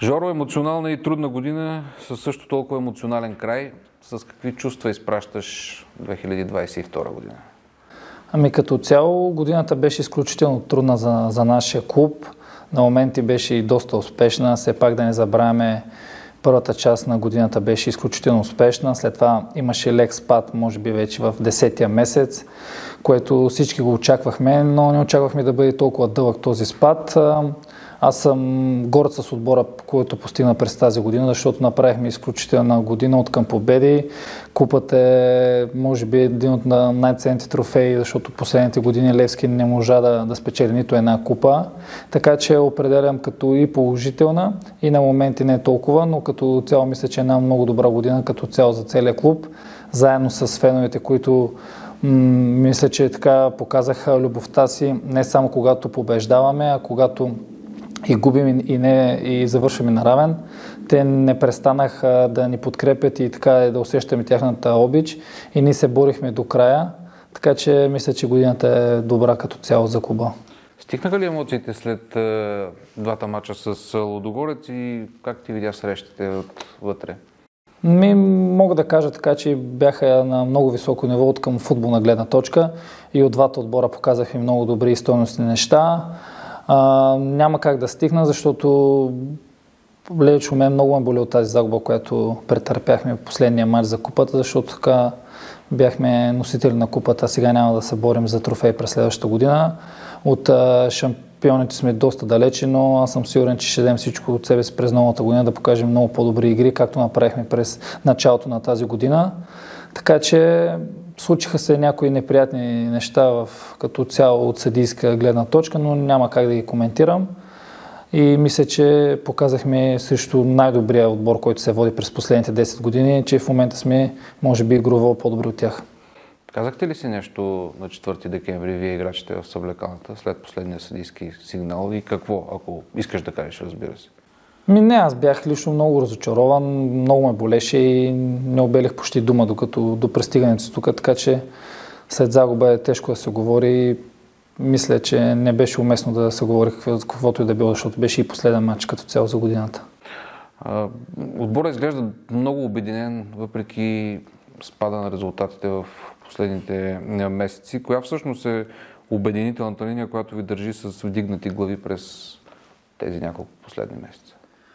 Жоро, емоционална и трудна година, със също толкова емоционален край. С какви чувства изпращаш 2022 година? Ами като цяло годината беше изключително трудна за нашия клуб. На моменти беше и доста успешна. Все пак да не забравяме, първата част на годината беше изключително успешна. След това имаше лек спад, може би вече в 10-тия месец, което всички го очаквахме, но не очаквахме да бъде толкова дълъг този спад. Аз съм горд с отбора, който постигна през тази година, защото направихме изключителна година от към победи. Купът е, може би, един от най-ценните трофеи, защото последните години Левски не можа да спечели нито една купа. Така че определям като и положителна, и на моменти не толкова, но като цяло мисля, че е една много добра година като цяло за целия клуб, заедно с феновете, които мисля, че така показаха любовта си не само когато побеждаваме, а когато и губим и завършваме на равен. Те не престанаха да ни подкрепят и така да усещаме тяхната обич и ние се борихме до края, така че мисля, че годината е добра като цяло за клуба. Стихнаха ли емоциите след двата мача с Лудогорец и как ти видя срещите отвътре? Мога да кажа така, че бяха на много високо ниво от към футболна гледна точка и от двата отбора показаха много добри и стойностни неща. Няма как да стигна, защото лично мен много ме боли от тази загуба, която претърпяхме в последния матч за купата, защото така бяхме носители на купата, а сега няма да се борим за трофей през следващата година. От шампионите сме доста далече, но аз съм сигурен, че ще дадем всичко от себе си през новата година да покажем много по-добри игри, както направихме през началото на тази година. Така че случиха се някои неприятни неща като цяло от съдийска гледна точка, но няма как да ги коментирам. И мисля, че показахме също най-добрия отбор, който се води през последните 10 години, че в момента сме, може би, игрово по-добри от тях. Казахте ли си нещо на 4 декември, вие играчите в съблекалната, след последния съдийски сигнал и какво, ако искаш да кажеш, разбира се? Не, аз бях лично много разочарован, много ме болеше и не обелих почти дума до пристигането си тук, така че след загуба е тежко да се говори. Мисля, че не беше уместно да се говори каквото и да било, защото беше и последен матч като цяло за годината. Отборът изглежда много обединен, въпреки спада на резултатите в последните месеци. Коя всъщност е обединителната линия, която ви държи с вдигнати глави през тези няколко последни месеца?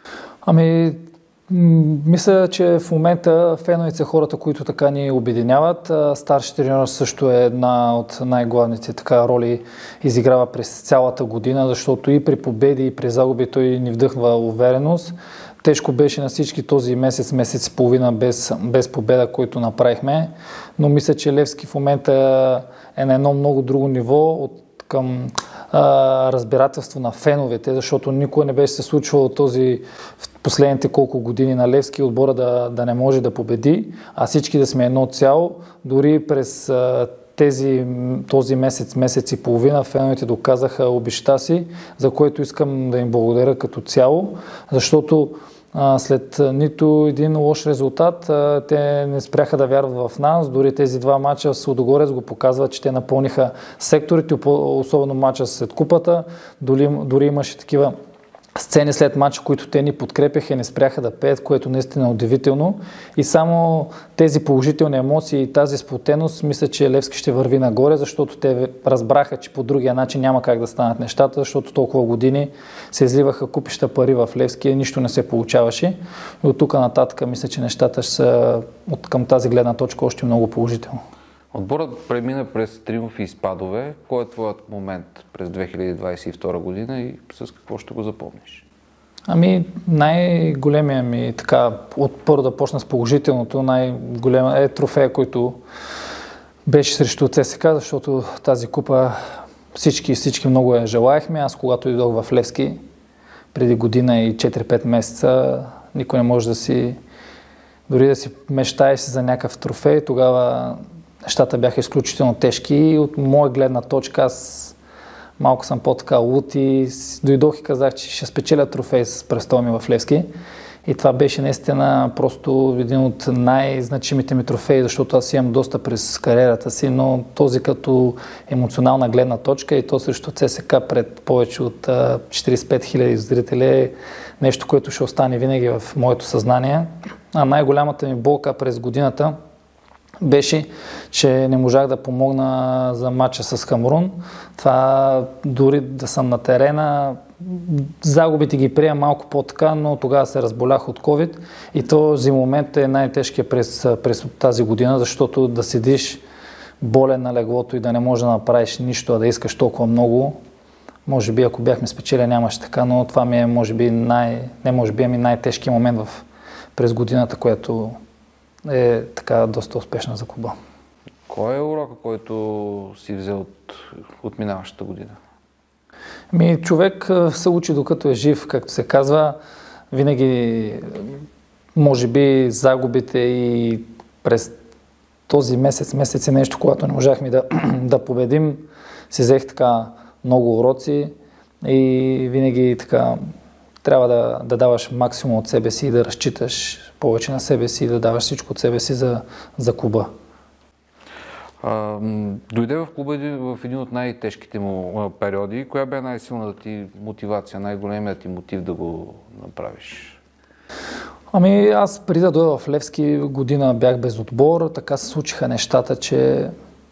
Мисля, че в момента феновете са хората, които така ни обединяват. Старши треньор също е една от най-главните роли, изиграва през цялата година, защото и при победи, и при загуби той ни вдъхва увереност. Тежко беше на всички този месец и половина без победа, който направихме, но мисля, че Левски в момента е на едно много друго ниво към разбирателство на феновете, защото никога не беше се случвало в последните колко години на Левски отбора да не може да победи, а всички да сме едно цяло. Дори през този месец и половина феновете доказаха обещта си, за което искам да им благодаря като цяло, защото след нито един лош резултат те не спряха да вярват в нас. Дори тези два мача с Лудогорец го показват, че те напълниха секторите, особено мача след купата. Дори имаше такива сцени след мача, които те ни подкрепяха и не спряха да пеят, което наистина е удивително. И само тези положителни емоции и тази сплотеност, мисля, че Левски ще върви нагоре, защото те разбраха, че по другия начин няма как да станат нещата, защото толкова години се изливаха купища пари в Левски и нищо не се получаваше. И от тук нататък мисля, че нещата ще са към тази гледна точка още много положително. Отборът премина през триумфи и спадове. Кой е твоят момент през 2022 година и с какво ще го запомниш? Най-големия ми, първо да почна с положителното, най-голема е трофея, който беше срещу ЦСКА, защото тази купа всички много я желаехме. Аз когато дойдох в Левски преди година и 4-5 месеца, никой не може дори да си мечтаеш за някакъв трофей, тогава нещата бяха изключително тежки и от моя гледна точка аз малко съм по-така луд и дойдох и казах, че ще спечеля трофей с престоя ми в Левски. И това беше наистина просто един от най-значимите ми трофеи, защото аз имам доста през кариерата си, но този като емоционална гледна точка и то срещу ЦСКА пред повече от 45 000 зрители е нещо, което ще остане винаги в моето съзнание. А най-голямата ми болка през годината беше, че не можах да помогна за матча с Камерун. Това дори да съм на терена, загубите ги приема малко по-така, но тогава се разболях от COVID и този момент е най-тежкият през тази година, защото да седиш болен на леглото и да не можеш да направиш нищо, а да искаш толкова много, може би ако бяхме спечели нямаше така, но това ми е най-тежкият момент през годината, което е така доста успешна за клуба. Кой е урока, който си взел от минаващата година? Човек се учи докато е жив, както се казва. Винаги, може би, загубите и през този месец е нещо, когато не можахме да победим. Си взех така много уроци и винаги така трябва да даваш максимум от себе си и да разчиташ повече на себе си и да даваш всичко от себе си за клуба. Дойде в клуба в един от най-тежките му периоди. Коя бе най-силната ти мотивация, най-големият ти мотив да го направиш? Аз преди да дойда в Левски година бях без отбор, така се случиха нещата, че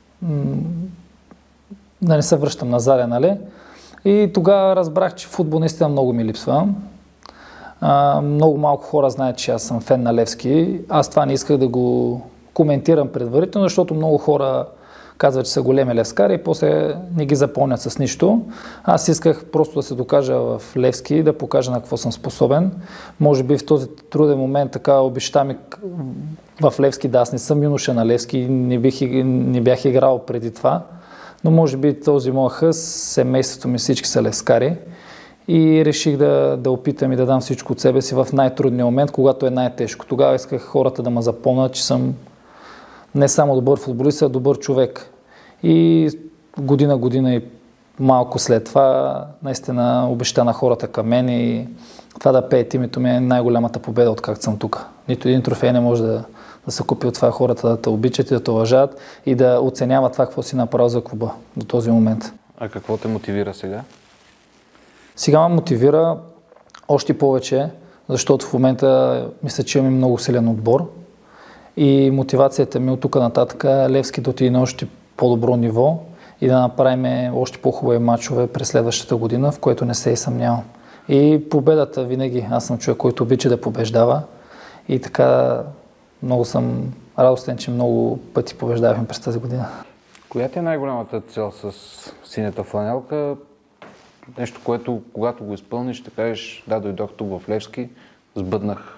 да не се връщам назад, нали? И тогава разбрах, че футбол наистина много ми липсва. Много малко хора знаят, че аз съм фен на Левски. Аз това не исках да го коментирам предварително, защото много хора казват, че са големи левскари и после не ги запълнят с нищо. Аз исках просто да се докажа в Левски и да покажа на какво съм способен. Може би в този труден момент така обеща ми в Левски, да, аз не съм юноша на Левски, не бях играл преди това, но може би този моят хъс, семейството ми всички са левскари и реших да опитам и да дам всичко от себе си в най-трудния момент, когато е най-тежко. Тогава исках хората да ме запомнят, че съм не само добър футболист, а добър човек. И година и малко след това наистина обеща на хората към мен и това да пеят името ми е най-голямата победа, откакто съм тук. Нито един трофей не може да се купи от това хората да те обичат и да те уважават и да оценяват това, какво си направил за клуба до този момент. А какво те мотивира сега? Сега ме мотивира още повече, защото в момента мисля, че имаме много силен отбор и мотивацията ми от тук нататък Левски да отиде на още по-добро ниво и да направим още по-хубави матчове през следващата година, в което не се и съмнявам. И победата винаги, аз съм човек, който обича да побеждава и така много съм радостен, че много пъти побеждавахме през тази година. Коя ти е най-голямата цел с синята фланелка? Нещо, което когато го изпълниш, ще кажеш, да, дойдох тук в Левски, сбъднах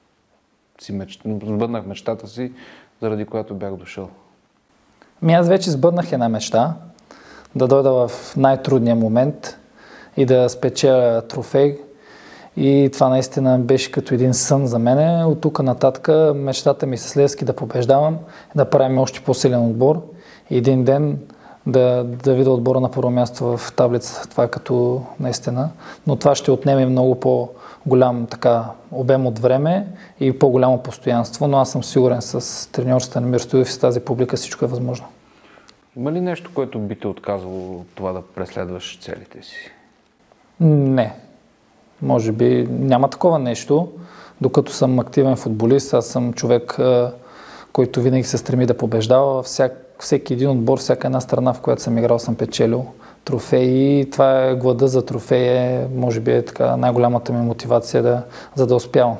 мечтата си, заради която бях дошъл. Аз вече сбъднах една мечта, да дойда в най-трудния момент и да спечеля трофей. И това наистина беше като един сън за мене. От тук нататък мечтата ми с Левски да побеждавам, да правим още по-силен отбор и един ден да видя отбора на първо място в таблицата. Това като наистина. Но това ще отнеме много по-голям обем от време и по-голямо постоянство, но аз съм сигурен с треньорството на Мир Стоилов и с тази публика всичко е възможно. Има ли нещо, което би те отказало това да преследваш целите си? Не. Може би няма такова нещо. Докато съм активен футболист, аз съм човек, който винаги се стреми да побеждава. Всеки един отбор, всяка една страна, в която съм играл, съм печелил трофеи и това е глада за трофеи, може би е така най-голямата ми мотивация за да успявам.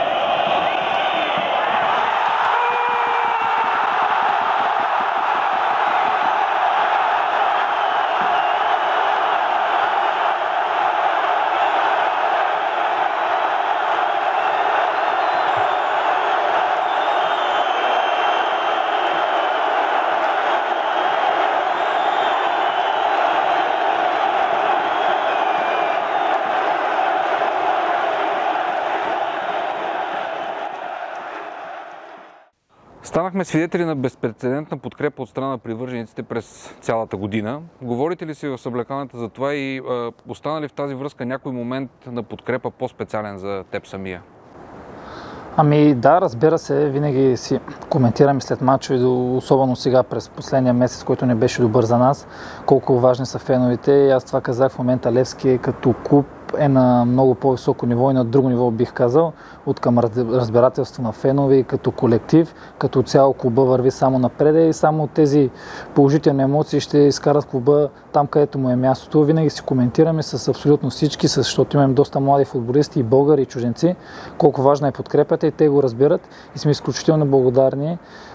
Станахме свидетели на безпрецедентна подкрепа от страна на привържениците през цялата година. Говорите ли си в съблекалната за това и остана ли в тази връзка някой момент на подкрепа по-специален за теб самия? Ами да, разбира се, винаги си коментираме след мачове, особено сега през последния месец, който не беше добър за нас, колко важни са феновете. И аз това казах в момента, Левски като клуб е на много по-високо ниво и на друго ниво, бих казал, от към разбирателство на фенове и като колектив, като цяло клуба върви само напред и само тези положителни емоции ще изкарат клуба там, където му е мястото. Винаги си коментираме с абсолютно всички, защото имаме доста млади футболисти и българи и чужденци, колко важна е подкрепата и те го разбират и сме изключително благодарни.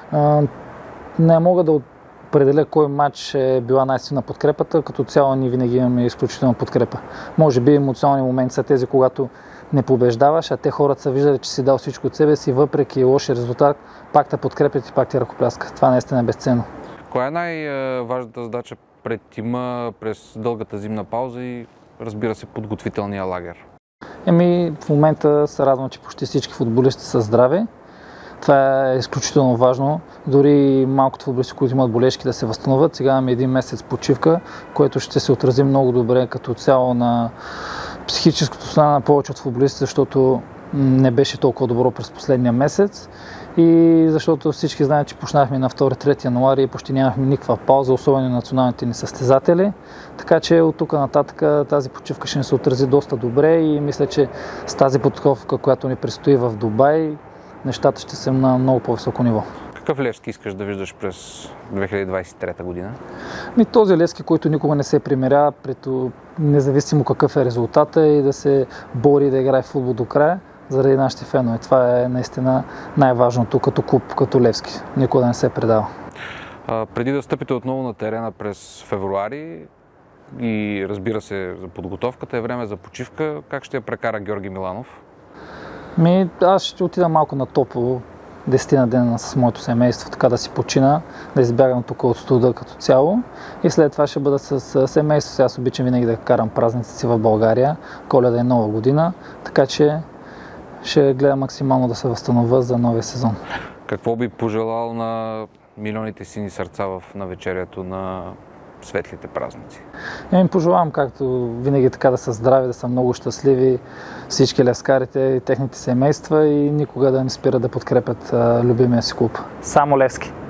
Не мога да определя кой матч е била най-силна подкрепата, като цяло ние винаги имаме изключителна подкрепа. Може би емоционални моменти са тези, когато не побеждаваш, а те хората са виждали, че си дал всичко от себе си, въпреки лошия резултат, пак те подкрепят и пак ти ръкопляскат. Това наистина е безценно. Коя е най-важната задача пред тима през дългата зимна пауза и, разбира се, подготвителния лагер? В момента се радвам, че почти всички футболисти са здрави. Това е изключително важно. Дори малкото футболисти, които имат болешки, да се възстановят. Сега имаме един месец почивка, което ще се отрази много добре като цяло на психическото състояние на повече от футболисти, защото не беше толкова добро през последния месец. И защото всички знаят, че почнахме на 2-3 януари и почти нямахме никаква пауза, особено националните ни състезатели. Така че от тук нататък тази почивка ще ни се отрази доста добре и мисля, че с тази подготовка, която ни предстои в Дубай, нещата ще са на много по-високо ниво. Какъв Левски искаш да виждаш през 2023 година? Този Левски, който никога не се примирява, независимо какъв е резултата и да се бори да играе в футбол до края, заради нашите фенове. Това е наистина най-важното като клуб, като Левски. Никога да не се предава. Преди да стъпите отново на терена през февруари и разбира се за подготовката е време за почивка, как ще я прекара Георги Миланов? Аз ще отида малко на топло, 10 на дена с моето семейство, така да си почина, да избягам тук от студа като цяло и след това ще бъда с семейството. Аз обичам винаги да карам празници си в България, Коледа и Нова година, така че ще гледам максимално да се възстановя за новия сезон. Какво би пожелал на милионите сини сърца в навечерието на светлите празници? Им пожелавам, както винаги, така да са здрави, да са много щастливи всички левскарите и техните семейства и никога да не спират да подкрепят любимия си клуб. Само Левски!